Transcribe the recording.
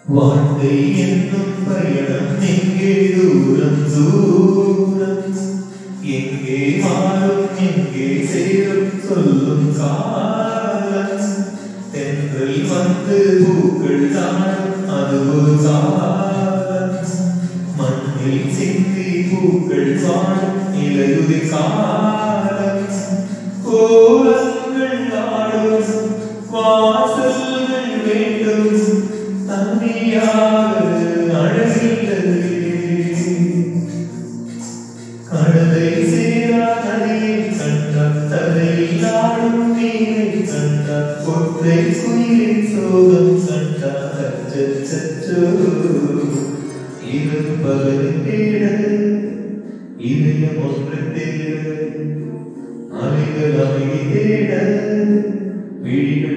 வாழ்க்கை என்னும் பயணம் எங்கே தூரம் தூரம், எங்கே மாறும் எங்கே சேரும் சொல்லும் காலம். தென்றல் வந்து பூக்கள் தானும் அது ஒரு காலம். மண்ணில் சிந்தி பூக்கள் வாழும் இலையுதிர் காலம். கோலங்கள் நாடும் வாசல்கள் வேண்டும், தனியாக அழகில்லை. கடலை சேரா நதியை கண்டால் தலையில் ஆடும் நீரை கண்டால் கொற்றை குயிலின் சோகம் கண்டால் அச்சச்சோ. இரவு பகலின் தேட இதயம் ஒன்று தேட, அலைகள் அமைதி தேட விழிகள்